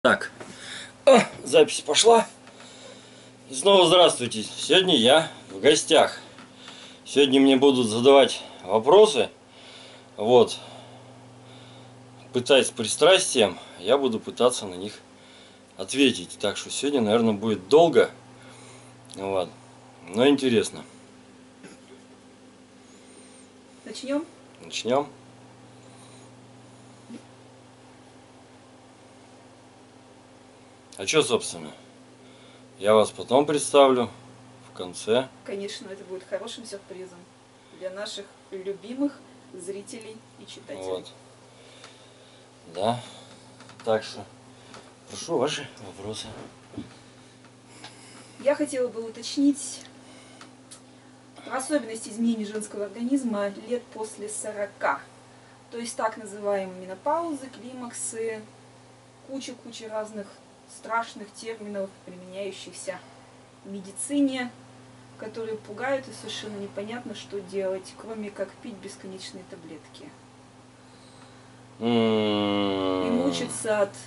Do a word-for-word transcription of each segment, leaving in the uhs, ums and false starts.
Так, О, запись пошла. И снова здравствуйте. Сегодня я в гостях. Сегодня мне будут задавать вопросы. Вот. Пытаясь с пристрастием, я буду пытаться на них ответить. Так что сегодня, наверное, будет долго. Вот. Но интересно. Начнем? Начнем. А что, собственно? Я вас потом представлю в конце. Конечно, это будет хорошим сюрпризом для наших любимых зрителей и читателей. Вот. Да. Так что прошу ваши вопросы. Я хотела бы уточнить про особенности изменений женского организма лет после сорока. То есть так называемые менопаузы, климаксы, куча-куча разных страшных терминов, применяющихся в медицине, которые пугают, и совершенно непонятно, что делать, кроме как пить бесконечные таблетки. И мучиться от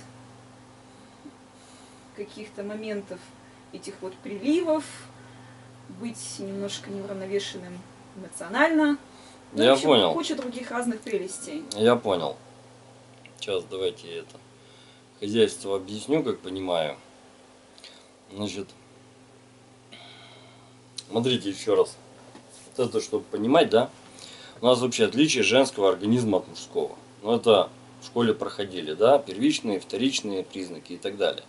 каких-то моментов этих вот приливов, быть немножко неуравновешенным эмоционально. Ну, Я в общем, понял. куча других разных прелестей. Я понял. Сейчас давайте это хозяйство объясню, как понимаю. Значит, смотрите еще раз. Вот это, чтобы понимать, да? У нас вообще отличие женского организма от мужского. Ну, это в школе проходили, да? Первичные, вторичные признаки и так далее.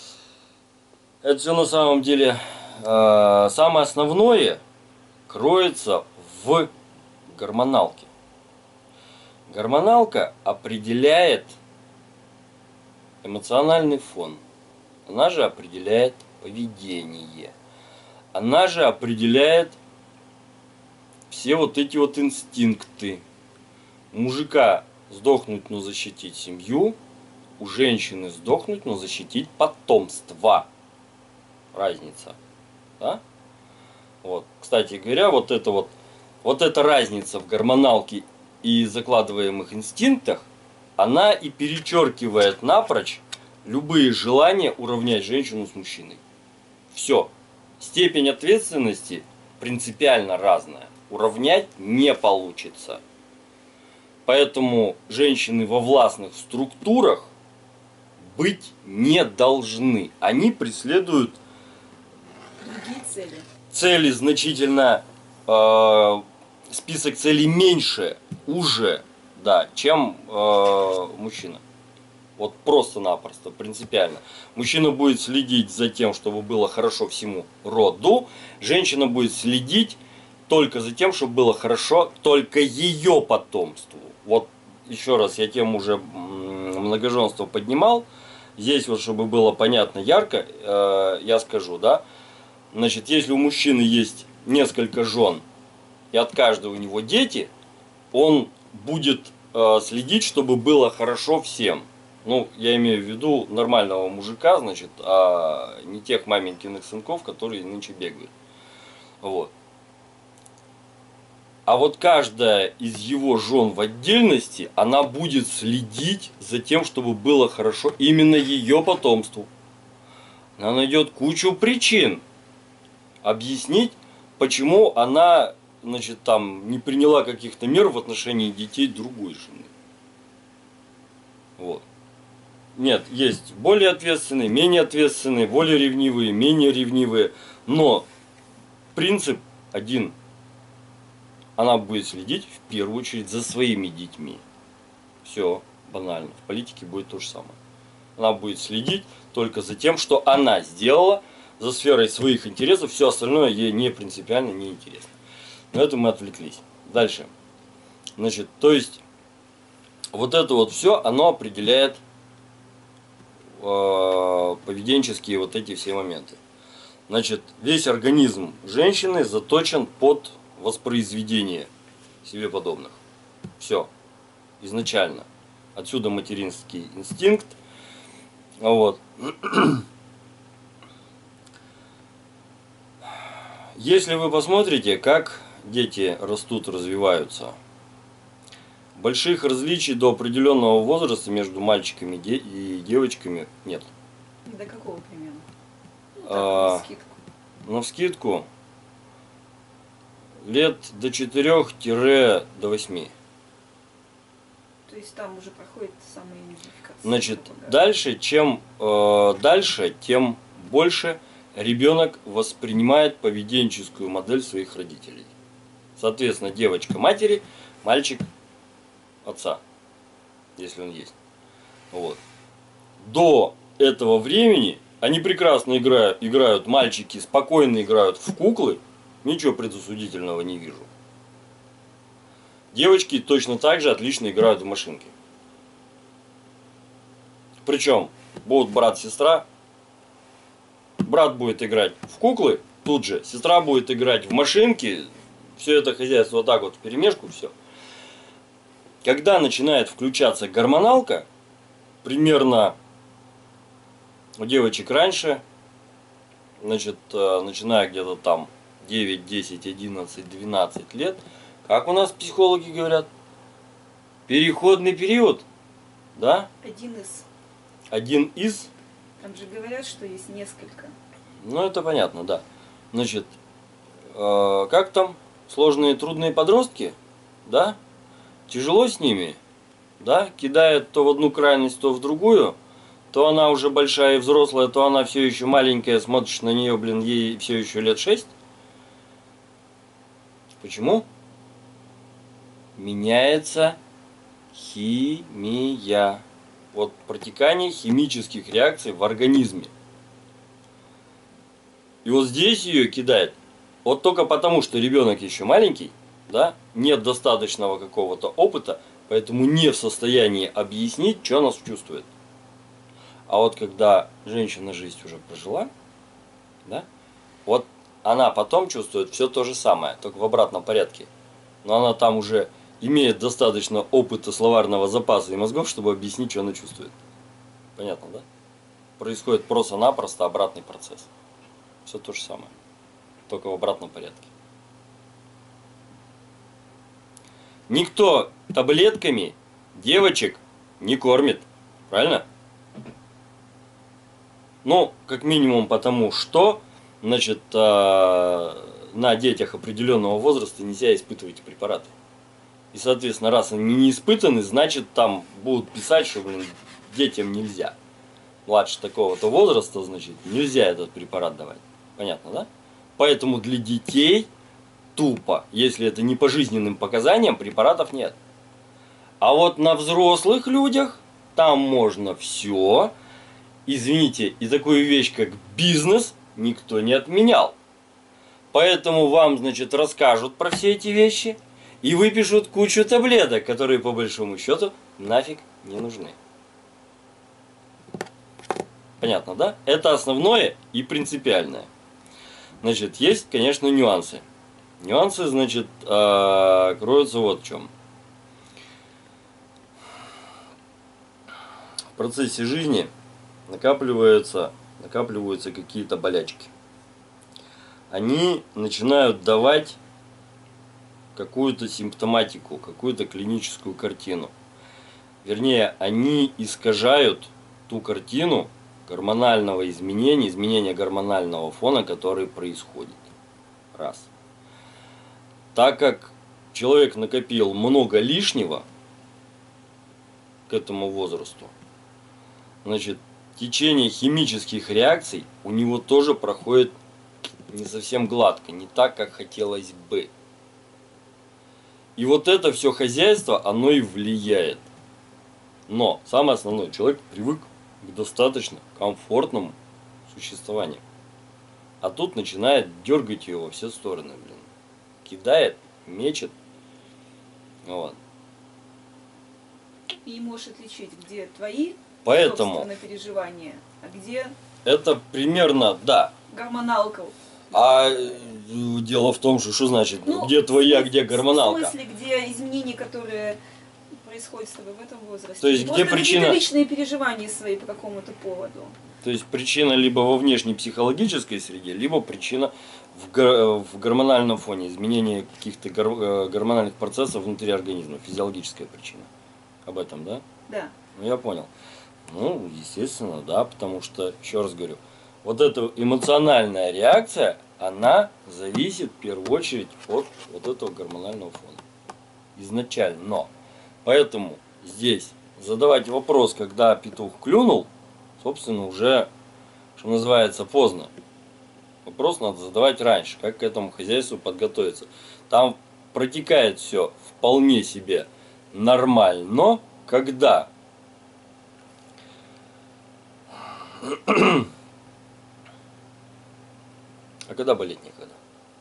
Это все на самом деле э, самое основное кроется в гормоналке. Гормоналка определяет эмоциональный фон. Она же определяет поведение. Она же определяет все вот эти вот инстинкты. У мужика сдохнуть, но защитить семью. У женщины сдохнуть, но защитить потомство. Разница. Да? Вот. Кстати говоря, вот это вот, вот эта разница в гормоналке и закладываемых инстинктах, она и перечеркивает напрочь любые желания уравнять женщину с мужчиной. Все. Степень ответственности принципиально разная. Уравнять не получится. Поэтому женщины во властных структурах быть не должны. Они преследуют Другие цели. цели значительно, э, список целей меньше, уже, да, чем э, мужчина. Вот просто-напросто, принципиально. Мужчина будет следить за тем, чтобы было хорошо всему роду. Женщина будет следить только за тем, чтобы было хорошо только ее потомству. Вот еще раз, я тему уже многоженства поднимал. Здесь вот, чтобы было понятно ярко, э, я скажу, да. Значит, если у мужчины есть несколько жен, и от каждого у него дети, он будет э, следить, чтобы было хорошо всем. Ну, я имею в виду нормального мужика, значит, а не тех маменькиных сынков, которые нынче бегают. Вот. А вот каждая из его жен в отдельности, она будет следить за тем, чтобы было хорошо именно ее потомству. Она найдет кучу причин объяснить, почему она, значит, там не приняла каких-то мер в отношении детей другой жены. Вот. Нет, есть более ответственные, менее ответственные, более ревнивые, менее ревнивые. Но принцип один. Она будет следить в первую очередь за своими детьми. Все банально. В политике будет то же самое. Она будет следить только за тем, что она сделала, за сферой своих интересов. Все остальное ей не принципиально, не интересно. Но это мы отвлеклись. Дальше. Значит, то есть, вот это вот все, оно определяет э, поведенческие вот эти все моменты. Значит, весь организм женщины заточен под воспроизведение себе подобных. Все. Изначально. Отсюда материнский инстинкт. Вот. Если вы посмотрите, как дети растут, развиваются, Больших различий до определенного возраста между мальчиками де- и девочками нет. До какого примерно? Ну, так, А, навскидку. Навскидку лет до четырёх до восьми. То есть там уже проходит самоидентификация. Значит, грубо говоря. дальше, чем э, дальше, тем больше ребенок воспринимает поведенческую модель своих родителей. Соответственно, девочка матери, мальчик отца, если он есть. Вот. До этого времени они прекрасно играют, играют, мальчики спокойно играют в куклы, ничего предосудительного не вижу. Девочки точно так же отлично играют в машинки. Причем будут брат-сестра, брат будет играть в куклы, тут же сестра будет играть в машинки, все это хозяйство вот так вот вперемешку, все. Когда начинает включаться гормоналка, примерно у девочек раньше, значит, начиная где-то там девять, десять, одиннадцать, двенадцать лет, как у нас психологи говорят, переходный период, да? Один из. Один из, Там же говорят, что есть несколько. ну это понятно, да. Значит, э, как там, сложные трудные подростки, да? Тяжело с ними, да? Кидает то в одну крайность, то в другую. То она уже большая и взрослая, то она все еще маленькая, смотришь на нее, блин, ей все еще лет шесть. Почему? Меняется химия. Вот протекание химических реакций в организме. И вот здесь ее кидает. Вот только потому, что ребенок еще маленький, да, нет достаточного какого-то опыта, поэтому не в состоянии объяснить, что она чувствует. А вот когда женщина жизнь уже прожила, да, вот она потом чувствует все то же самое, только в обратном порядке. Но она там уже имеет достаточно опыта, словарного запаса и мозгов, чтобы объяснить, что она чувствует. Понятно, да? Происходит просто-напросто обратный процесс. Все то же самое, только в обратном порядке. Никто таблетками девочек не кормит, правильно? Ну, как минимум потому, что, значит, на детях определенного возраста нельзя испытывать эти препараты. И, соответственно, раз они не испытаны, значит, там будут писать, что, блин, детям нельзя. Младше такого-то возраста, значит, нельзя этот препарат давать. Понятно, да? Поэтому для детей тупо, если это не по жизненным показаниям, препаратов нет. А вот на взрослых людях там можно все. Извините, и такую вещь, как бизнес, никто не отменял. Поэтому вам, значит, расскажут про все эти вещи и выпишут кучу таблеток, которые по большому счету нафиг не нужны. Понятно, да? Это основное и принципиальное. Значит, есть, конечно, нюансы. Нюансы, значит, кроются вот в чем. В процессе жизни накапливаются, накапливаются какие-то болячки. Они начинают давать какую-то симптоматику, какую-то клиническую картину. Вернее, они искажают ту картину гормонального изменения, изменения гормонального фона, который происходит. Раз. Так как человек накопил много лишнего к этому возрасту, значит, течение химических реакций у него тоже проходит не совсем гладко, не так, как хотелось бы. И вот это все хозяйство, оно и влияет. Но самое основное, человек привык к достаточно комфортному существованию. А тут начинает дергать его во все стороны, блин. Кидает, мечет. Вот. И можешь отличить, где твои Поэтому собственные переживания, а где это примерно, да. гормоналка. А дело в том, что что значит, Ну, где твоя, где гормоналка? В смысле, где изменения, которые происходит с тобой в этом возрасте. То есть, Может, где причина... какие-то личные переживания свои по какому-то поводу. То есть причина либо во внешней психологической среде, либо причина в, гор... в гормональном фоне, изменение каких-то гор... гормональных процессов внутри организма, физиологическая причина. Об этом, да? Да. Ну, я понял. Ну, естественно, да, потому что, еще раз говорю, вот эта эмоциональная реакция, она зависит в первую очередь от вот этого гормонального фона. Изначально. Но. Поэтому здесь задавать вопрос, когда петух клюнул, собственно, уже, что называется, поздно. Вопрос надо задавать раньше, как к этому хозяйству подготовиться. Там протекает все вполне себе нормально, когда а когда болеть некогда?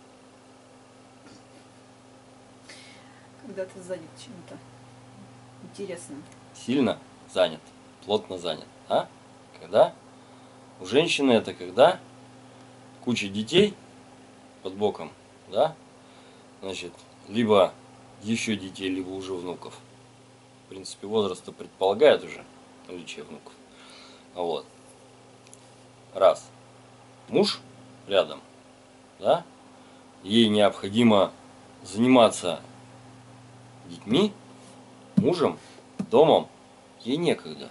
Когда ты занят чем-то интересным. Сильно занят, плотно занят. А? Когда? У женщины это когда? Куча детей под боком, да? Значит, либо еще детей, либо уже внуков. В принципе, возраст предполагает уже наличие внуков. Вот. Раз. Муж рядом, да? Ей необходимо заниматься детьми, мужем, домом. Ей некогда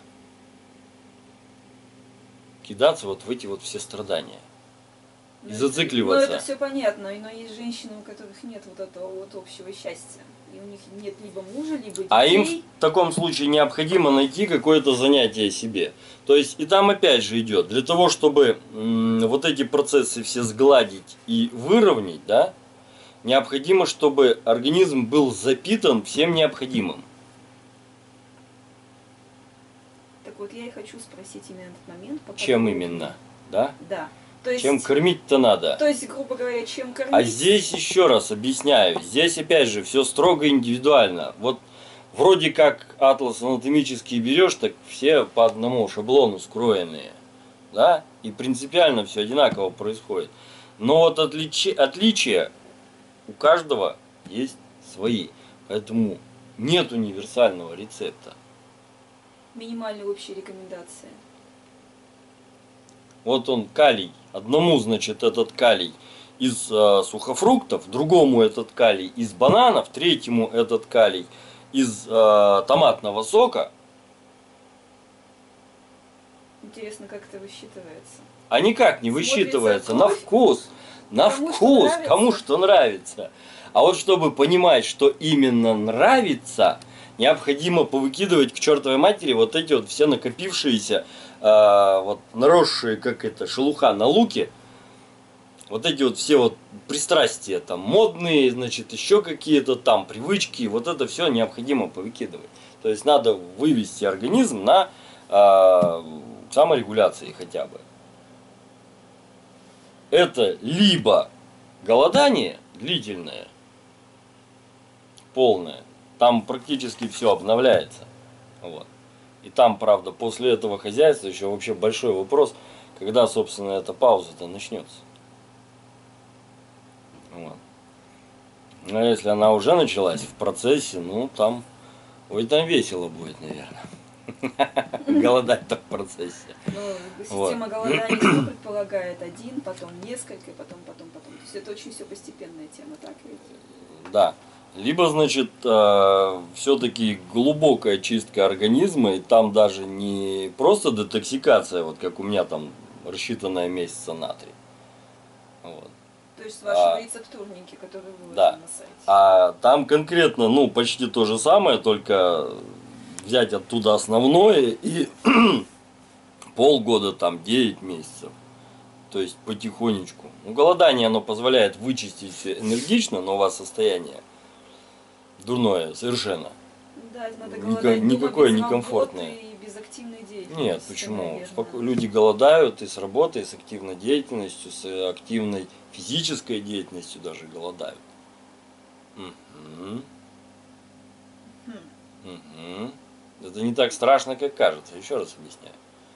кидаться вот в эти вот все страдания. И Ну, зацикливаться. Ну, это все понятно, но есть женщины, у которых нет вот этого вот общего счастья. И у них нет либо мужа, либо детей. А им в таком случае необходимо найти какое-то занятие себе. То есть и там опять же идет, для того, чтобы м, вот эти процессы все сгладить и выровнять, да, необходимо, чтобы организм был запитан всем необходимым. Так вот, я и хочу спросить именно этот момент. Чем именно, да? Да. То есть, Чем кормить-то надо? То есть, грубо говоря, чем кормить? А здесь еще раз объясняю, здесь опять же все строго индивидуально. Вот вроде как атлас анатомический берешь, так все по одному шаблону скроенные, да, и принципиально все одинаково происходит. Но вот отличи, отличия у каждого есть свои, поэтому нет универсального рецепта. Минимальные общие рекомендации. Вот он калий. Одному, значит, этот калий из э, сухофруктов, другому этот калий из бананов, третьему этот калий из э, томатного сока. Интересно, как это высчитывается? А никак не Смотрится высчитывается. кровь. На вкус. На Кому вкус. что Кому что нравится. А вот чтобы понимать, что именно нравится, необходимо повыкидывать к чертовой матери вот эти вот все накопившиеся, э, вот наросшие, как это, шелуха на луке. Вот эти вот все вот пристрастия там модные, значит, еще какие-то там привычки, вот это все необходимо повыкидывать. То есть надо вывести организм на э, саморегуляции хотя бы. Это либо голодание длительное, полное, там практически все обновляется. Вот. И там, правда, после этого хозяйства еще вообще большой вопрос, когда, собственно, эта пауза-то начнется. Вот. А если она уже началась в процессе, ну там, ой, там весело будет, наверное. Голодать-то в процессе. Ну, система голодания что предполагает? Один, потом несколько, потом, потом, потом. То есть это очень все постепенная тема, так ведь? Да. Либо, значит, э, все-таки глубокая чистка организма, и там даже не просто детоксикация, вот как у меня там рассчитанная месяца на три. Вот. То есть ваши а, рецептурники, которые выложены да. на сайте. А там конкретно, ну, почти то же самое, только взять оттуда основное и полгода, там, девять месяцев. То есть потихонечку. Ну, голодание, оно позволяет вычистить энергично, но у вас состояние дурное совершенно. Да, это надо Ника- голодать никакое дома без некомфортное. работы и без активной деятельности. Нет, почему? Наверное. Споко- Люди голодают и с работой, и с активной деятельностью, с активной физической деятельностью даже голодают. Угу. Хм. Угу. Это не так страшно, как кажется. Еще раз объясняю.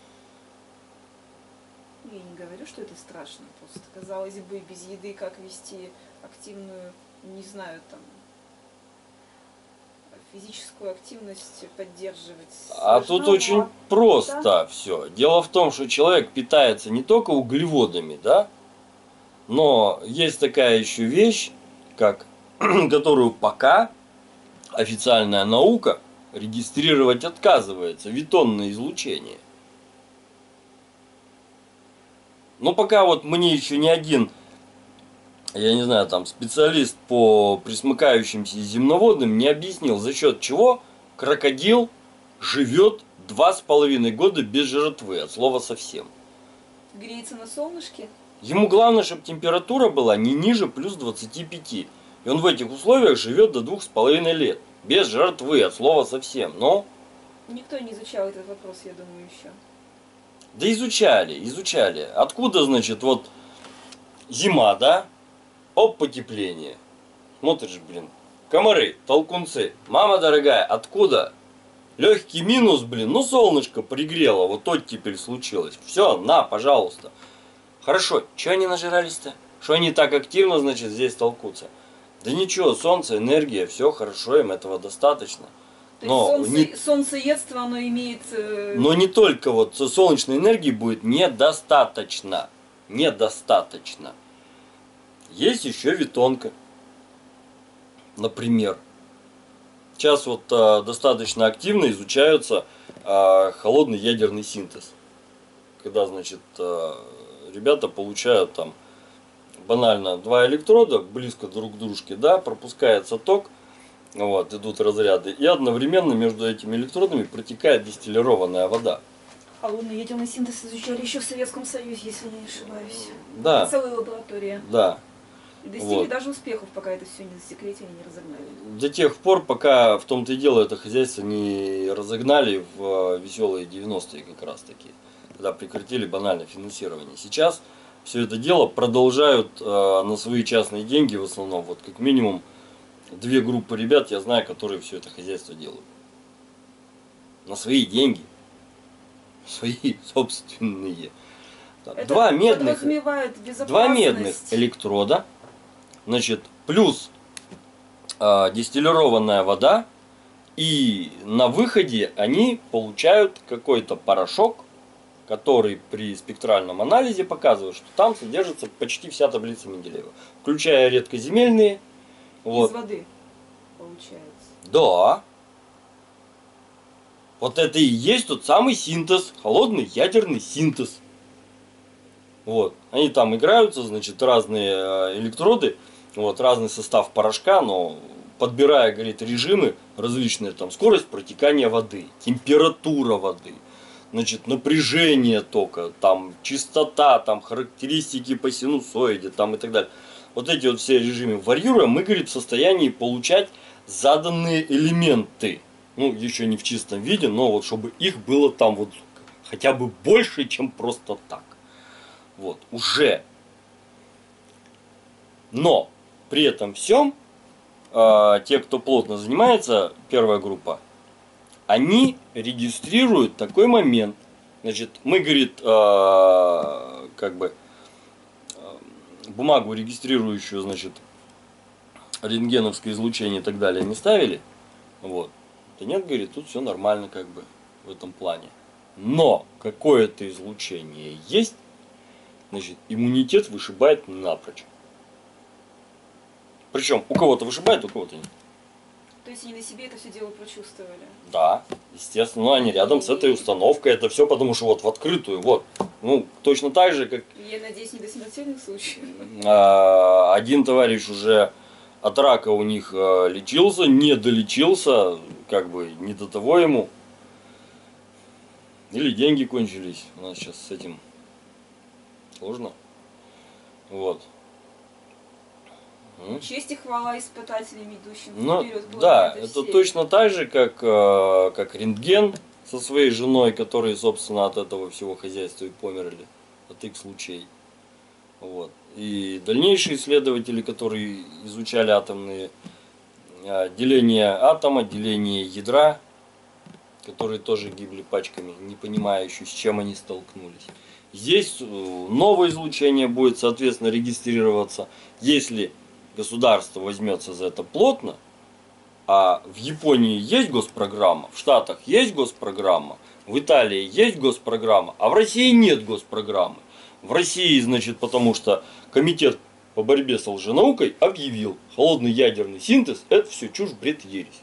Я не говорю, что это страшно. Просто, казалось бы, без еды как вести активную, не знаю, там, физическую активность поддерживать. А тут Должно, очень а- просто да. все. Дело в том, что человек питается не только углеводами, да, но есть такая еще вещь, как, которую пока официальная наука регистрировать отказывается, витонное излучение. Но пока вот мне еще ни один, я не знаю, там специалист по пресмыкающимся и земноводным не объяснил, за счет чего крокодил живет два с половиной года без жратвы, от слова совсем. Греется на солнышке. Ему главное, чтобы температура была не ниже плюс двадцати пяти. И он в этих условиях живет до двух с половиной лет. Без жратвы, от слова совсем. Но, Никто не изучал этот вопрос, я думаю, еще. да изучали, изучали. Откуда, значит, вот зима, да? Оп, потепление. Смотришь, блин, комары, толкунцы. Мама дорогая, откуда? Легкий минус, блин, ну солнышко пригрело, вот оттепель случилось. Все, на, пожалуйста. Хорошо, что они нажирались-то? Что они так активно, значит, здесь толкутся? Да ничего, солнце, энергия, все хорошо, им этого достаточно. То Но есть солнце, не- солнцеедство, оно имеет... э, Но не только вот солнечной энергии будет недостаточно. Недостаточно. Есть еще витонка. Например. Сейчас вот а, достаточно активно изучаются а, холодный ядерный синтез. Когда, значит, а, ребята получают там банально два электрода близко друг к дружке, да, пропускается ток, вот, идут разряды, и одновременно между этими электродами протекает дистиллированная вода. Холодный ядерный синтез изучали еще в Советском Союзе, если не ошибаюсь. Да, Целая лаборатория. да. И достигли Вот. даже успехов, пока это все не засекретили, не разогнали. До тех пор, пока в том-то и дело это хозяйство не разогнали в веселые девяностые как раз таки, когда прекратили банальное финансирование. Сейчас все это дело продолжают э, на свои частные деньги в основном, вот как минимум две группы ребят я знаю, которые все это хозяйство делают. На свои деньги. Свои собственные. Так, Это Два медных, подразумевает два безопасность. медных электрода, значит, плюс э, дистиллированная вода, и на выходе они получают какой-то порошок, который при спектральном анализе показывает, что там содержится почти вся таблица Менделеева, включая редкоземельные. Вот. Из воды, получается. Да. Вот это и есть тот самый синтез, холодный ядерный синтез. Вот. Они там играются, значит, разные э, электроды, вот, разный состав порошка, но подбирая, говорит, режимы различные, там, скорость протекания воды, температура воды, значит, напряжение тока, там, частота, там, характеристики по синусоиде, там, и так далее. Вот эти вот все режимы варьируя, мы, говорит, в состоянии получать заданные элементы. Ну, еще не в чистом виде, но вот чтобы их было там вот хотя бы больше, чем просто так. Вот, уже. Но при этом всем э, те, кто плотно занимается, первая группа, они регистрируют такой момент. Значит, мы, говорит, э, как бы э, бумагу регистрирующую, значит, рентгеновское излучение и так далее не ставили. Вот. Да нет, говорит, тут все нормально как бы в этом плане. Но какое-то излучение есть, значит, иммунитет вышибает напрочь. Причем у кого-то вышибает, у кого-то нет. То есть они на себе это все дело прочувствовали. Да, естественно, ну, они рядом с этой установкой, это все потому что вот в открытую, вот. Ну, точно так же, как Я надеюсь, не до смертельных случаев. а, один товарищ уже от рака у них а, лечился, не долечился, как бы не до того ему. Или деньги кончились. У нас сейчас с этим сложно. Вот. М. Честь и хвала испытателям, идущим Ну, вперед. да, этой это серии. точно так же, как, э, как рентген со своей женой, которые, собственно, от этого всего хозяйства и померли, от их случаев. Вот. И дальнейшие исследователи, которые изучали атомные э, деление атома, деление ядра, которые тоже гибли пачками, не понимая еще, с чем они столкнулись. Здесь э, новое излучение будет, соответственно, регистрироваться, если государство возьмется за это плотно, А в Японии есть госпрограмма, в Штатах есть госпрограмма, в Италии есть госпрограмма, а в России нет госпрограммы. В России, значит, потому что комитет по борьбе с лженаукой объявил, холодный ядерный синтез – это все чушь, бред, ересь.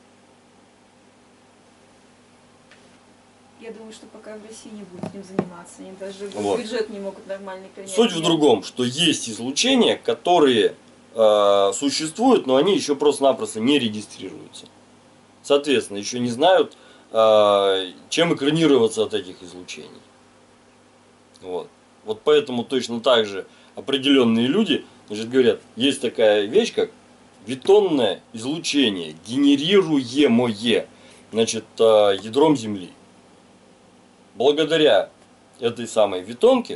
Я думаю, что пока в России не будут этим заниматься, они даже Вот. бюджет не могут нормально принять. Суть в другом, что есть излучения, которые э, существуют, но они еще просто-напросто не регистрируются. Соответственно, еще не знают, э, чем экранироваться от этих излучений. Вот. Вот поэтому точно так же определенные люди, значит, говорят, есть такая вещь, как витонное излучение, генерируемое, значит, э, ядром Земли. Благодаря этой самой витонке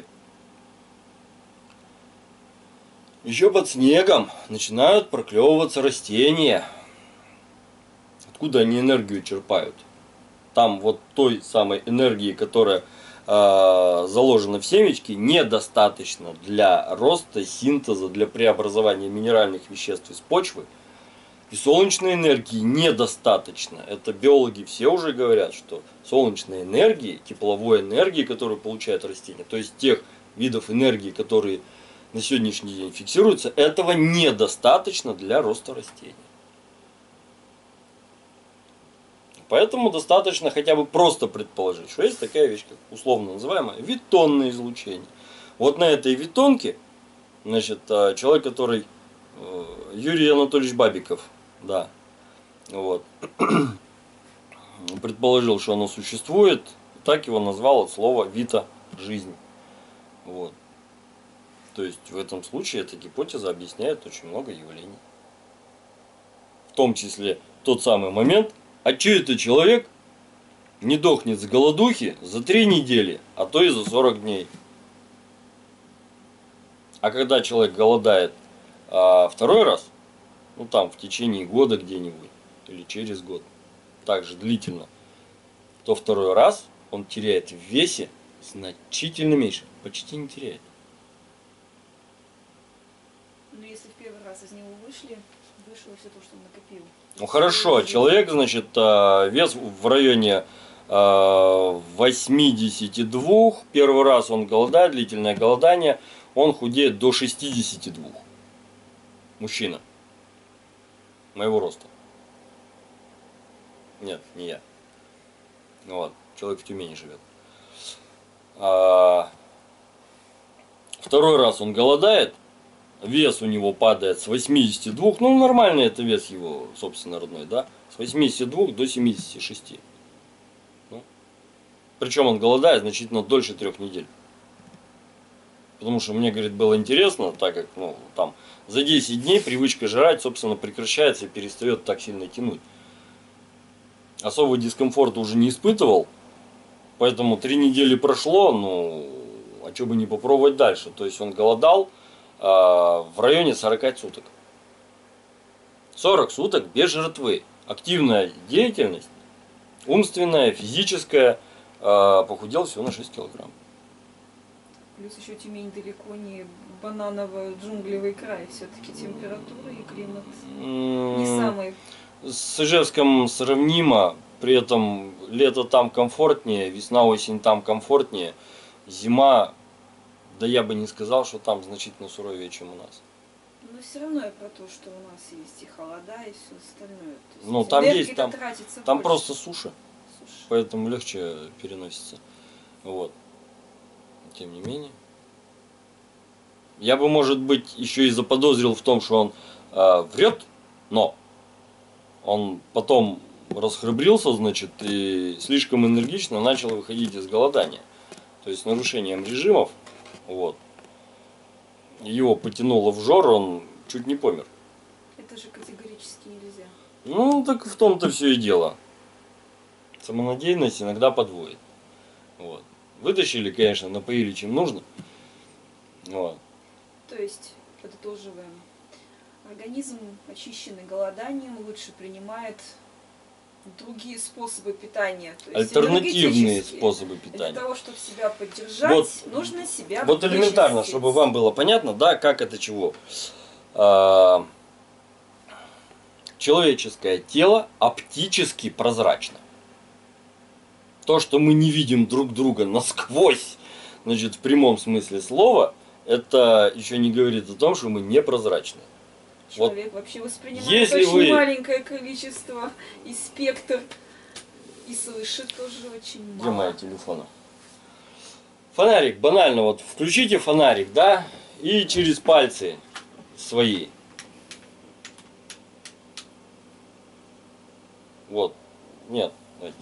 еще под снегом начинают проклевываться растения. Откуда они энергию черпают? Там вот той самой энергии, которая э, заложена в семечке, недостаточно для роста, синтеза, для преобразования минеральных веществ из почвы. И солнечной энергии недостаточно. Это биологи все уже говорят, что солнечной энергии, тепловой энергии, которую получают растения, то есть тех видов энергии, которые на сегодняшний день фиксируются, этого недостаточно для роста растений. Поэтому достаточно хотя бы просто предположить, что есть такая вещь, как условно называемое витонное излучение. Вот на этой витонке, значит, человек, который Юрий Анатольевич Бабиков, да, вот, предположил, что оно существует, так его назвал от слова «вита» – жизнь. Вот. То есть в этом случае эта гипотеза объясняет очень много явлений. В том числе тот самый момент, а че это человек не дохнет с голодухи за три недели, а то и за сорок дней. А когда человек голодает а, второй раз, ну там в течение года где-нибудь, или через год, также длительно, то второй раз он теряет в весе значительно меньше, почти не теряет. Но если в первый раз из него вышли, вышло все то, что он накопил. Ну хорошо, человек, значит, вес в районе восьмидесяти двух, первый раз он голодает, длительное голодание, он худеет до шестидесяти двух. Мужчина. Моего роста. Нет, не я. Вот, человек в Тюмени живет. А, второй раз он голодает, вес у него падает с восьмидесяти двух, ну нормальный это вес его, собственно, родной, да, с восьмидесяти двух до семидесяти шести. Ну, причем он голодает значительно дольше трех недель. Потому что мне, говорит, было интересно, так как, ну, там, за десять дней привычка жрать, собственно, прекращается и перестает так сильно тянуть. Особого дискомфорта уже не испытывал, поэтому три недели прошло, ну, а что бы не попробовать дальше. То есть он голодал э, в районе сорока суток. сорок суток без жратвы. Активная деятельность, умственная, физическая, э, похудел всего на шесть килограмм. Плюс еще Тюмень далеко не бананово-джунглевый край. Все-таки температура и климат не самый. С Ижевском сравнимо, при этом лето там комфортнее, весна, осень там комфортнее, зима, да я бы не сказал, что там значительно суровее, чем у нас. Но все равно я про то, что у нас есть и холода, и все остальное. То есть ну там есть, там, там больше. просто суша, Суша, поэтому легче переносится. Вот. Тем не менее. Я бы, может быть, еще и заподозрил в том, что он э, врет, но он потом расхрабрился, значит, и слишком энергично начал выходить из голодания. То есть нарушением режимов, вот, его потянуло в жор, он чуть не помер. Это же категорически нельзя. Ну, так в том-то все и дело. Самонадеянность иногда подводит. Вот. Вытащили, конечно, напоили чем нужно. Вот. То есть, подытоживаем. Организм, очищенный голоданием, лучше принимает другие способы питания. То есть альтернативные способы питания. Для того, чтобы себя поддержать, вот, нужно себя Вот элементарно, вычистить. чтобы вам было понятно, да, как это чего. А, человеческое тело оптически прозрачно. То, что мы не видим друг друга насквозь, значит, в прямом смысле слова, это еще не говорит о том, что мы непрозрачны. Человек вот вообще воспринимает если очень вы... маленькое количество, и спектр, и слышит тоже очень мало. Где моя телефона? Фонарик, банально, вот включите фонарик, да, и через пальцы свои. Вот, нет, давайте.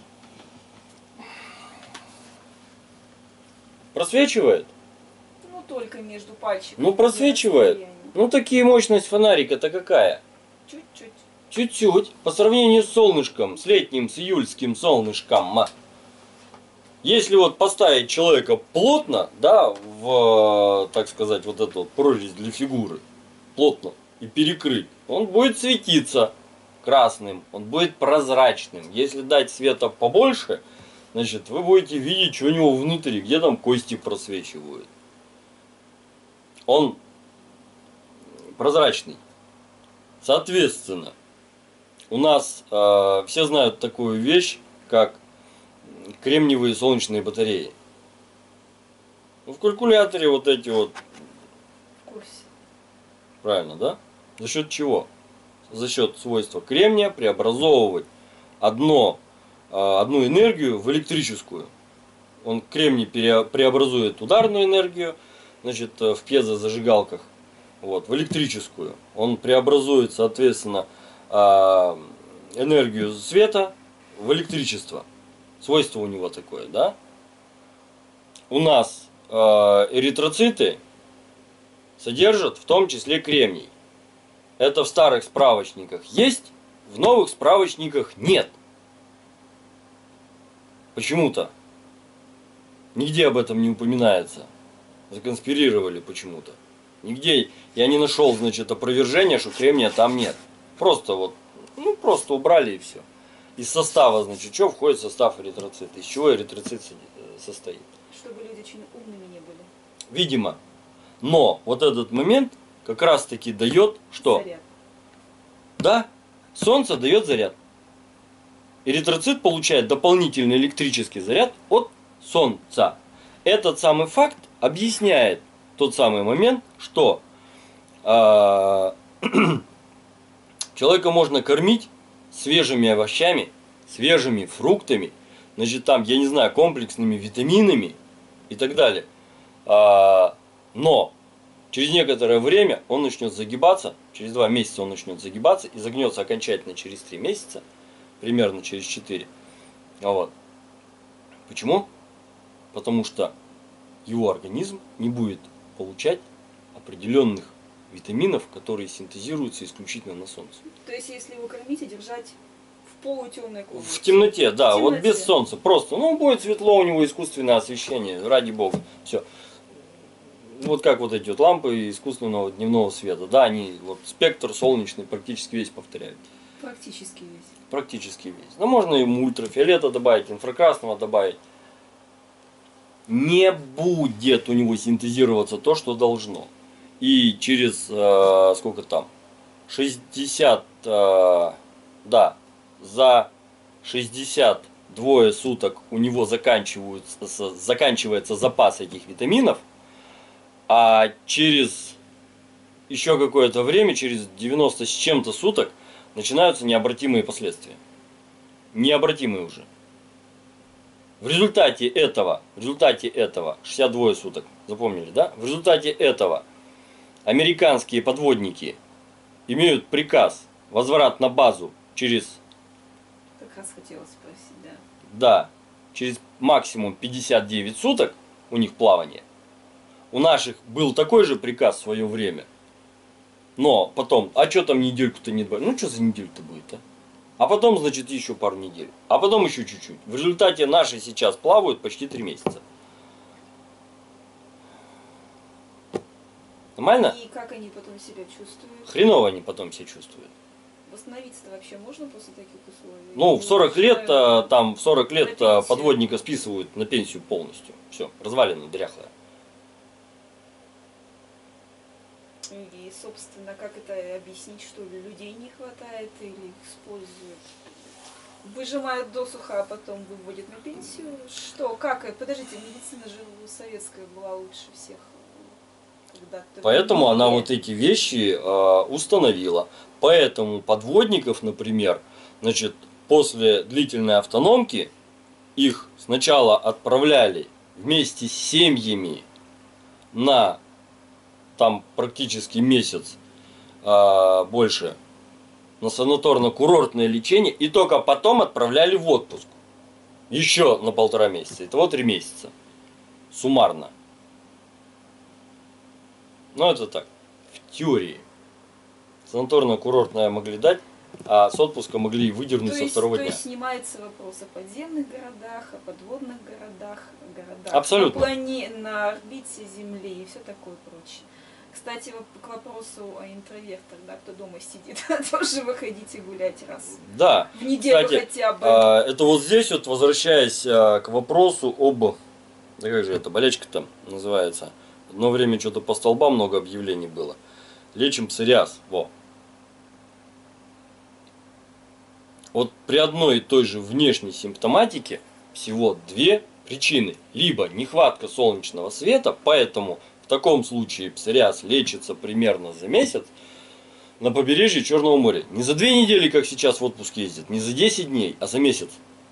Просвечивает? Ну, только между пальчиками. Ну, просвечивает. Ну, такие мощность фонарика-то какая? Чуть-чуть. Чуть-чуть. По сравнению с солнышком, с летним, с июльским солнышком. Если вот поставить человека плотно, да, в, так сказать, вот эту вот прорезь для фигуры, плотно, и перекрыть, он будет светиться красным, он будет прозрачным. Если дать света побольше, значит, вы будете видеть, что у него внутри, где там кости просвечивают. Он прозрачный. Соответственно, у нас э, все знают такую вещь, как кремниевые солнечные батареи. Ну, в калькуляторе вот эти вот. В курсе. Правильно, да? За счет чего? За счет свойства кремния преобразовывать одно, э, одну энергию в электрическую. Он кремний пере, преобразует ударную энергию, значит, в пьезозажигалках. Вот, в электрическую. Он преобразует, соответственно, энергию света в электричество. Свойство у него такое, да? У нас эритроциты содержат в том числе кремний. Это в старых справочниках есть, в новых справочниках нет. Почему-то. Нигде об этом не упоминается. Законспирировали почему-то. Нигде я не нашел, значит, опровержения, что кремния там нет. Просто вот, ну просто убрали и все. Из состава, значит, что входит в состав эритроцита? Из чего эритроцит состоит? Чтобы люди очень умными не были. Видимо. Но вот этот момент как раз таки дает что? Заряд. Да, солнце дает заряд. Эритроцит получает дополнительный электрический заряд от солнца. Этот самый факт объясняет тот самый момент, что э, человека можно кормить свежими овощами, свежими фруктами, значит, там, я не знаю, комплексными витаминами и так далее. Э, но через некоторое время он начнет загибаться, через два месяца он начнет загибаться и загнется окончательно через три месяца, примерно через четыре. Вот. Почему? Потому что его организм не будет получать определенных витаминов, которые синтезируются исключительно на солнце. То есть, если его кормить и держать в полутемной комнате? В темноте, да, в темноте. Вот без солнца, просто. Ну, будет светло, у него искусственное освещение, ради бога, все. Вот как вот эти вот лампы искусственного дневного света, да, они, вот спектр солнечный практически весь повторяют. Практически весь. Практически весь. Но можно ему ультрафиолета добавить, инфракрасного добавить. Не будет у него синтезироваться то, что должно. И через, э, сколько там, шестьдесят, э, да, за шестьдесят два суток у него заканчиваются, заканчивается запас этих витаминов, а через еще какое-то время, через девяносто с чем-то суток, начинаются необратимые последствия. Необратимые уже. В результате этого, в результате этого, шестьдесят два суток, запомнили, да? В результате этого американские подводники имеют приказ возврат на базу через... Как раз хотела спросить, да. Да, через максимум пятьдесят девять суток у них плавание. У наших был такой же приказ в свое время. Но потом, а что там недельку-то не добавили? Ну что за неделю-то будет, а? А потом, значит, еще пару недель. А потом еще чуть-чуть. В результате наши сейчас плавают почти три месяца. Нормально? И как они потом себя чувствуют? Хреново они потом себя чувствуют. Восстановиться-то вообще можно после таких условий? Ну, в сорок лет, а, Начинают там, в сорок лет на пенсию. подводника списывают на пенсию полностью. Все, развалина, дряхлая. И, собственно, как это объяснить, что людей не хватает или их используют? Выжимают досуха, а потом выводят на пенсию? Что? Как? Подождите, медицина же советская была лучше всех когда-то. Поэтому в она мире. вот эти вещи э, установила. Поэтому подводников, например, значит, после длительной автономки их сначала отправляли вместе с семьями на там практически месяц э, больше на санаторно-курортное лечение, и только потом отправляли в отпуск. Еще на полтора месяца. Итого три месяца. Суммарно. Ну, это так, в теории. Санаторно-курортное могли дать, а с отпуска могли выдернуть То со есть, второго то дня. есть снимается вопрос о подземных городах, о подводных городах, о городах Абсолютно. на плане, на орбите Земли и все такое прочее. Кстати, вот к вопросу о интровертах, да, кто дома сидит, тоже выходите гулять раз Да. в неделю Кстати, хотя бы. а, это вот здесь вот, возвращаясь а, к вопросу об... Да как же это, болячка-то называется? Одно время что-то по столбам много объявлений было. Лечим псориаз. Во. Вот при одной и той же внешней симптоматике всего две причины. Либо нехватка солнечного света, поэтому в таком случае псориаз лечится примерно за месяц на побережье Черного моря. Не за две недели, как сейчас в отпуск ездят, не за десять дней, а за месяц.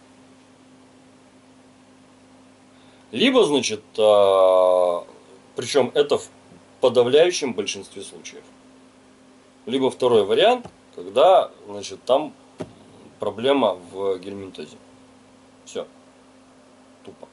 Либо, значит, причем это в подавляющем большинстве случаев. Либо второй вариант, когда, значит, там проблема в гельминтозе. Все. Тупо.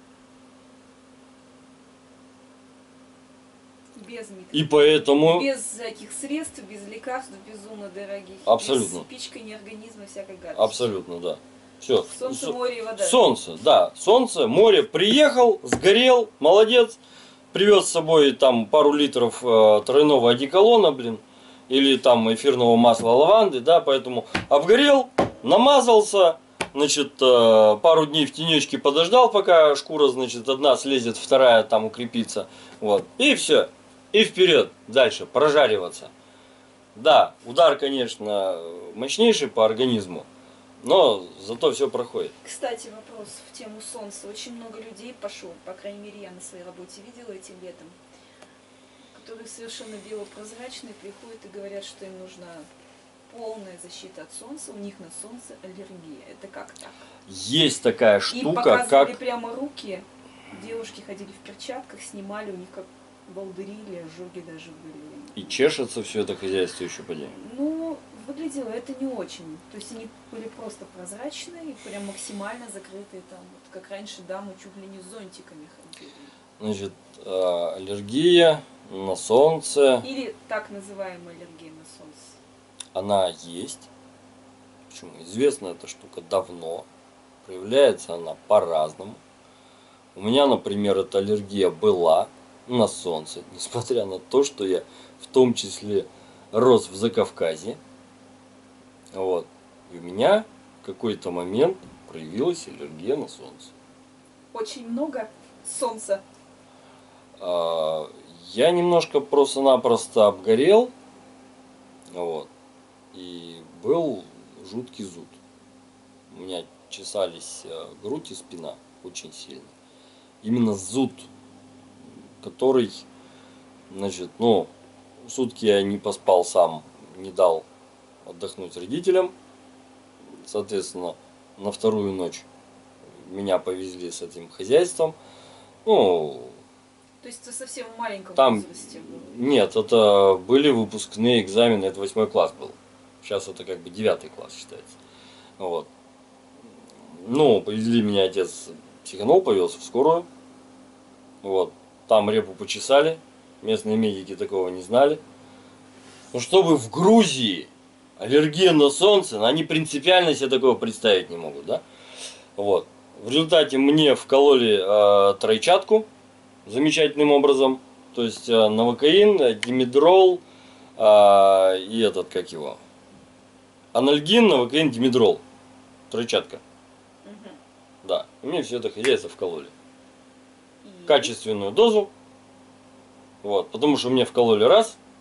Без микро. И поэтому... Без всяких средств, без лекарств, безумно дорогих. Абсолютно. Без пичкания организма всякой гадости. Абсолютно, да. Все. Солнце, море и вода. Солнце, да. Солнце, море. Приехал, сгорел, молодец. Привез с собой там пару литров э, тройного одеколона, блин. Или там эфирного масла лаванды, да. Поэтому обгорел, намазался. Значит, э, пару дней в тенечке подождал, пока шкура, значит, одна слезет, вторая там укрепится. Вот. И все. И вперед. Дальше. Прожариваться. Да, удар, конечно, мощнейший по организму. Но зато все проходит. Кстати, вопрос в тему солнца. Очень много людей пошло, по крайней мере, я на своей работе видела этим летом, которые совершенно белопрозрачные, приходят и говорят, что им нужна полная защита от солнца, у них на солнце аллергия. Это как так? Есть такая Им штука, показывали как... прямо руки, девушки ходили в перчатках, снимали, у них как волдыри или ожоги даже были. И чешется все это хозяйство еще поди. Ну, выглядело это не очень. То есть они были просто прозрачные и прям максимально закрытые там. Вот как раньше дамы чуть ли не с зонтиками ходили. Значит, э, аллергия на солнце, Или так называемая аллергия на солнце. она есть. Почему? Известна эта штука давно. Проявляется она по-разному. У меня, например, эта аллергия была на солнце, несмотря на то, что я в том числе рос в Закавказье. Вот. И у меня в какой-то момент проявилась аллергия на солнце. Очень много солнца. А, я немножко просто-напросто обгорел. Вот. И был жуткий зуд. У меня чесались грудь и спина очень сильно. Именно зуд, который, значит, ну, сутки я не поспал сам, не дал отдохнуть родителям. Соответственно, на вторую ночь меня повезли с этим хозяйством. Ну, То есть это совсем в маленьком там, возрасте было. нет, это были выпускные экзамены, это восьмой класс был. Сейчас это как бы девятый класс считается. Вот. Ну, повезли меня, отец психанул, повез в скорую. Вот. Там репу почесали. Местные медики такого не знали. Но чтобы в Грузии аллергия на солнце, они принципиально себе такого представить не могут, да? Вот. В результате мне вкололи э, тройчатку замечательным образом. То есть э, новокаин, димедрол э, и этот, как его, анальгин, новокаин, димедрол. Тройчатка. Мгм. Да. И мне все это хозяйство вкололи. И- Качественную дозу. Вот. Потому что мне вкололи раз,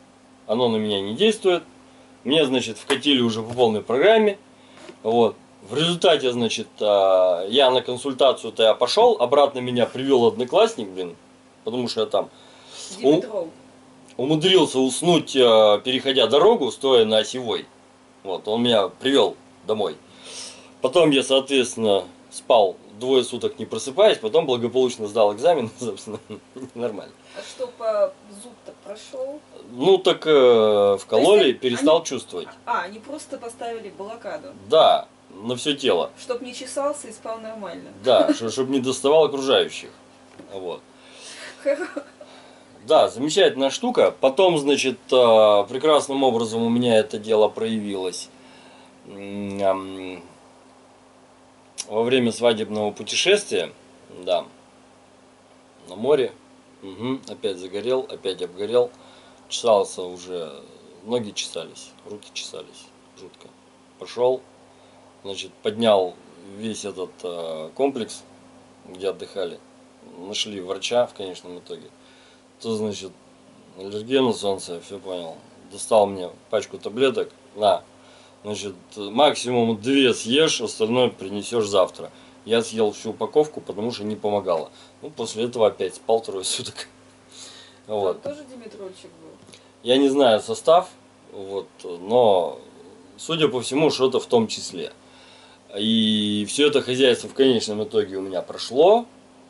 оно на меня не действует. Мне, значит, вкатили уже по полной программе. Вот. В результате, значит, я на консультацию-то я пошел, обратно меня привел одноклассник, блин, потому что я там Димитров. умудрился уснуть, переходя дорогу, стоя на осевой. Вот, он меня привел домой. Потом я, соответственно, спал двое суток не просыпаясь, потом благополучно сдал экзамен, собственно, нормально. А что по зуб-то прошел? Ну так э, вкололи, есть перестал они- чувствовать. А, они просто поставили блокаду, Да, на все тело. чтоб не чесался и спал нормально. Да, чтобы не доставал окружающих. Вот. Хоро- Да, замечательная штука. Потом, значит, э, прекрасным образом у меня это дело проявилось м, ам, во время свадебного путешествия. Да, на море. Мгм, опять загорел, опять обгорел. Чесался уже, ноги чесались, руки чесались. Жутко. Пошел, значит, поднял весь этот э, комплекс, где отдыхали. Нашли врача в конечном итоге. То, значит, аллергия на солнце, все понял. Достал мне пачку таблеток. На, значит, максимум две съешь, остальное принесешь завтра. Я съел всю упаковку, потому что не помогало. Ну, после этого опять спал трое суток. Вот. Там тоже Димитровчик был. Я не знаю состав, вот, но, судя по всему, что-то в том числе. И все это хозяйство в конечном итоге у меня прошло,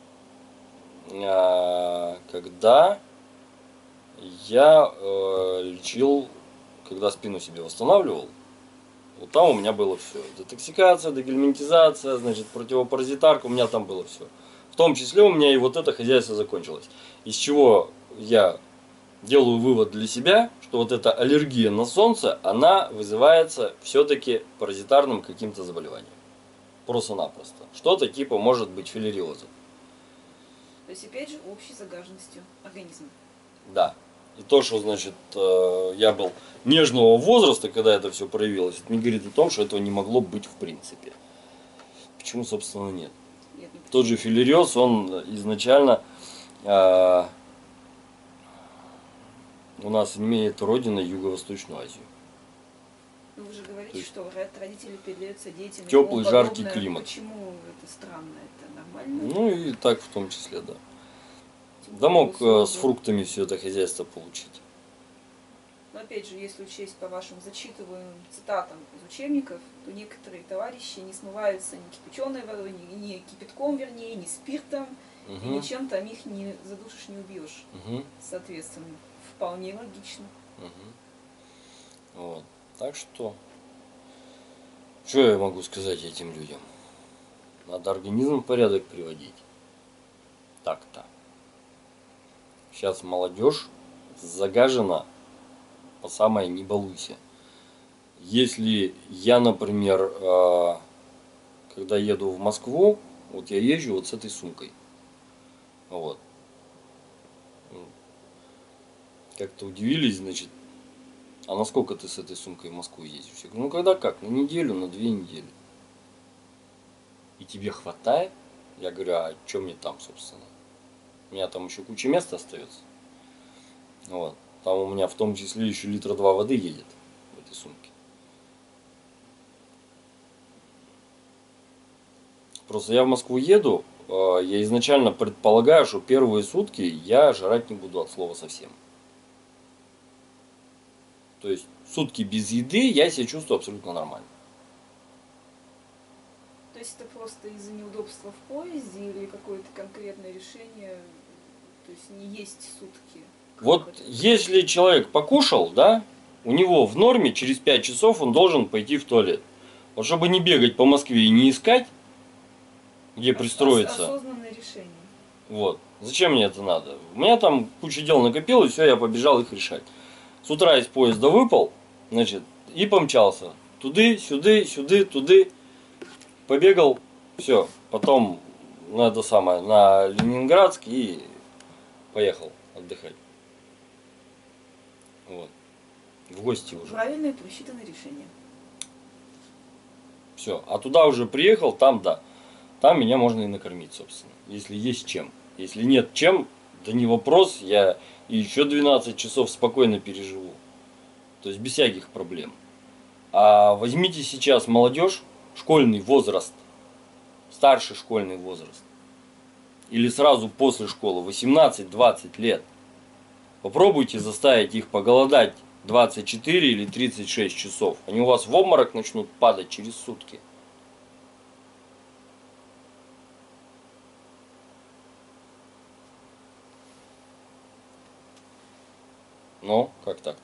а, когда я э, лечил, когда спину себе восстанавливал. Вот там у меня было все. Детоксикация, дегельминтизация, значит, противопаразитарка, у меня там было все. В том числе у меня и вот это хозяйство закончилось. Из чего я делаю вывод для себя, что вот эта аллергия на солнце, она вызывается все-таки паразитарным каким-то заболеванием. Просто-напросто. Что-то типа может быть филариоза. То есть опять же общей загаженностью организма. Да. И то, что, значит, э, я был нежного возраста, когда это все проявилось, это не говорит о том, что этого не могло быть в принципе. Почему, собственно, нет? Нет, ну Тот же филариоз, он изначально э, у нас имеет родиной Юго-Восточную Азию. Ну, вы же говорите, То есть что от родителей передается детям. и теплый, тому жаркий подобное. климат. Почему это странно? Это нормально? Ну и так в том числе, да. Тем Да более мог э, условия. с фруктами все это хозяйство получить. Но опять же, если учесть по вашим зачитываемым цитатам из учебников, то некоторые товарищи не смываются ни кипяченой водой, ни, ни кипятком, вернее, ни спиртом, и Угу. ничем там их не задушишь, не убьешь. Угу. Соответственно, вполне логично. Угу. Вот. Так что, что я могу сказать этим людям? Надо организм в порядок приводить. Так-то. Сейчас молодежь загажена по самое не балуйся. Если я, например, э, когда еду в Москву, вот я езжу вот с этой сумкой. Вот. Как-то удивились, значит, а насколько ты с этой сумкой в Москву ездишь? Я говорю, ну когда как, на неделю, на две недели. И тебе хватает? Я говорю, а что мне там, собственно? У меня там еще куча места остается. Вот. Там у меня в том числе еще литра два воды едет в этой сумке. Просто я в Москву еду, я изначально предполагаю, что первые сутки я жрать не буду от слова совсем. То есть сутки без еды я себя чувствую абсолютно нормально. То есть это просто из-за неудобства в поезде или какое-то конкретное решение, то есть не есть сутки? Вот если человек покушал, да, у него в норме через пять часов он должен пойти в туалет. Вот чтобы не бегать по Москве и не искать, где пристроиться. Осознанное решение. Вот. Зачем мне это надо? У меня там куча дел накопилось, все, я побежал их решать. С утра из поезда выпал, значит, и помчался. Туды, сюды, сюды, туды. Побегал, все. Потом на это самое, на Ленинградск и поехал отдыхать. Вот. В гости уже. Правильное просчитанное решение. Все. А туда уже приехал, там да. Там меня можно и накормить, собственно. Если есть чем. Если нет чем, да не вопрос, я и еще двенадцать часов спокойно переживу. То есть без всяких проблем. А возьмите сейчас молодежь, школьный возраст, старший школьный возраст. Или сразу после школы, восемнадцать-двадцать лет. Попробуйте заставить их поголодать двадцать четыре или тридцать шесть часов. Они у вас в обморок начнут падать через сутки. Ну, как так-то?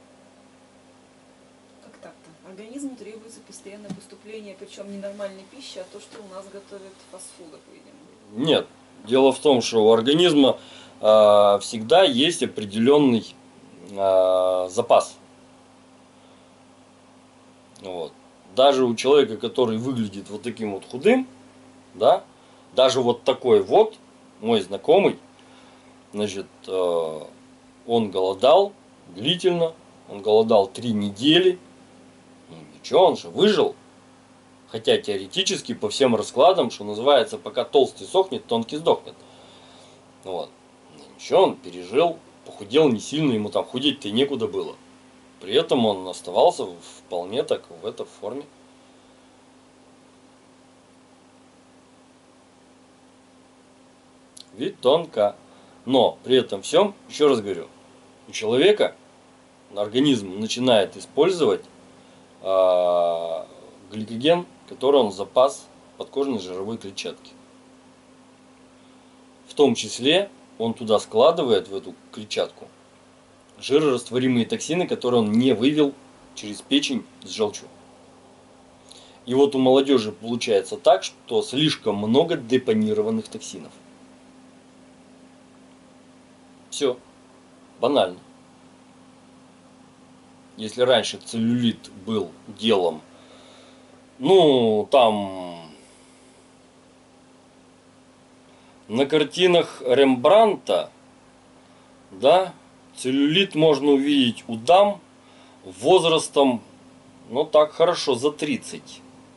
Как так-то? Организму требуется постоянное поступление, причем не нормальной пищи, а то, что у нас готовят в фастфудах, видимо. Нет. Дело в том, что у организма э, всегда есть определенный э, запас. Вот. Даже у человека, который выглядит вот таким вот худым, да, даже вот такой вот, мой знакомый, значит, э, он голодал длительно, он голодал три недели, ну ничего, он же выжил. Хотя теоретически по всем раскладам, что называется, пока толстый сохнет, тонкий сдохнет. Вот. Ничего, он пережил, похудел не сильно, ему там худеть-то и некуда было. При этом он оставался вполне так в этой форме. Вид тонко. Но при этом всем, еще раз говорю, у человека организм начинает использовать э, гликоген, который он запас подкожной жировой клетчатки. В том числе он туда складывает, в эту клетчатку, жирорастворимые токсины, которые он не вывел через печень с желчью. И вот у молодежи получается так, что слишком много депонированных токсинов. Все. Банально. Если раньше целлюлит был делом, ну, там, на картинах Рембрандта, да, целлюлит можно увидеть у дам возрастом, ну, так хорошо, за тридцать.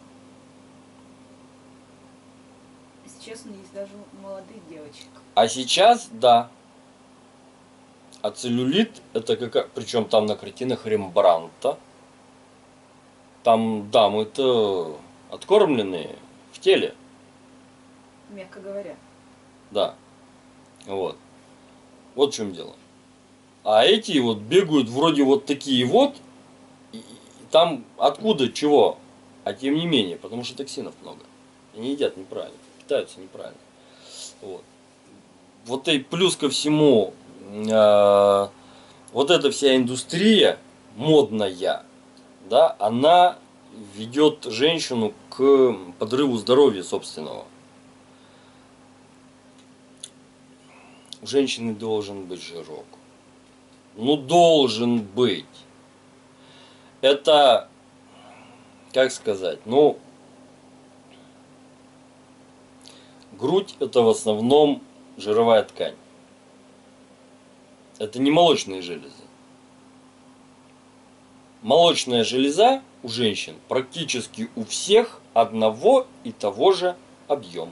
Если честно, есть даже у молодых девочек. А сейчас, да. А целлюлит, это как, причем там на картинах Рембрандта, там дамы-то откормленные в теле. Мягко говоря. Да. Вот. Вот в чем дело. А эти вот бегают вроде вот такие вот, и, и там откуда чего? А тем не менее, потому что токсинов много. Они едят неправильно, питаются неправильно. Вот. Вот и плюс ко всему, э, вот эта вся индустрия модная, да, она ведет женщину к подрыву здоровья собственного. У женщины должен быть жирок. Ну, должен быть. Это, как сказать, ну, грудь это в основном жировая ткань. Это не молочные железы. Молочная железа у женщин практически у всех одного и того же объема.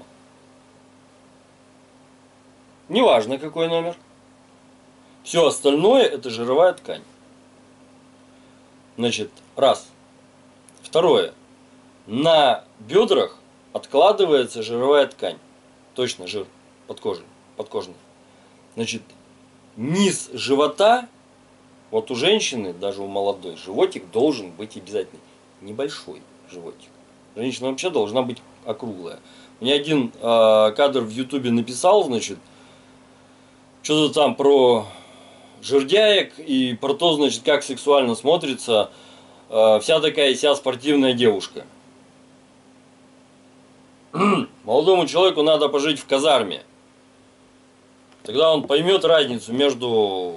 Неважно какой номер. Все остальное это жировая ткань. Значит, раз. Второе. На бедрах откладывается жировая ткань. Точно жир подкожный, подкожный. Значит, низ живота, вот у женщины, даже у молодой, животик должен быть обязательно небольшой животик. Женщина вообще должна быть округлая. Мне один э, кадр в ютубе написал, значит, что-то там про жердяек и про то, значит, как сексуально смотрится э, вся такая вся спортивная девушка. Молодому человеку надо пожить в казарме. Тогда он поймет разницу между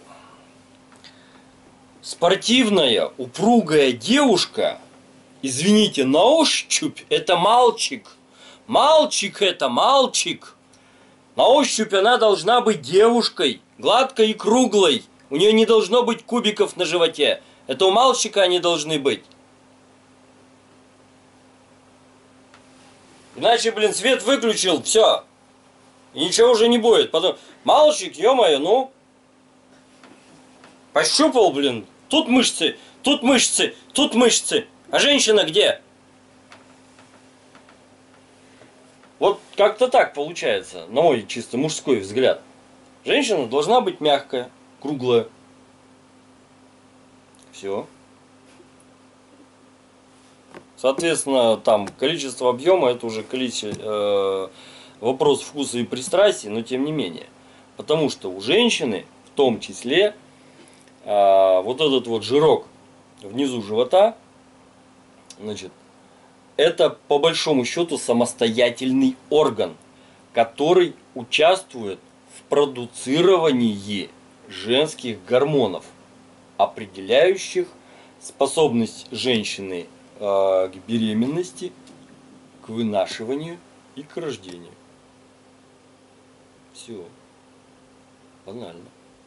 спортивная, упругая девушка, извините, на ощупь это мальчик. Мальчик это мальчик. На ощупь она должна быть девушкой, гладкой и круглой. У нее не должно быть кубиков на животе. Это у мальчика они должны быть. Иначе, блин, свет выключил, все. И ничего уже не будет. Потом, мальчик, ё-моё, ну. Пощупал, блин, Тут мышцы, тут мышцы, тут мышцы. А женщина где? Вот как-то так получается, на мой чисто мужской взгляд. Женщина должна быть мягкая, круглая. Все. Соответственно, там количество объема, это уже количество, э, вопрос вкуса и пристрастий, но тем не менее. Потому что у женщины, в том числе, э, вот этот вот жирок внизу живота, значит, это по большому счету самостоятельный орган, который участвует в продуцировании женских гормонов, определяющих способность женщины э, к беременности, к вынашиванию и к рождению. Все. Банально.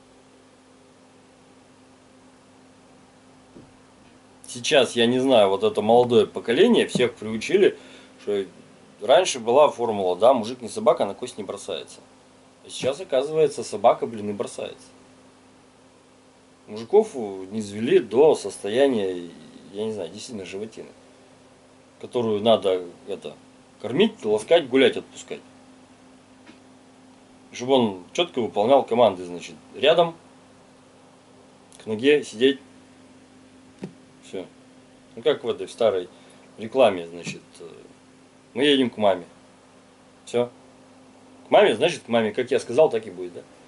Сейчас, я не знаю, вот это молодое поколение, всех приучили, что раньше была формула, да, мужик не собака, на кость не бросается. А сейчас, оказывается, собака, блин, и бросается. Мужиков не извели до состояния, я не знаю, действительно животины, которую надо это, кормить, ласкать, гулять, отпускать. Чтобы он четко выполнял команды, значит, рядом, к ноге сидеть. Все. Ну как в этой в старой рекламе, значит, мы едем к маме. Все. К маме, значит, к маме. Как я сказал, так и будет, да?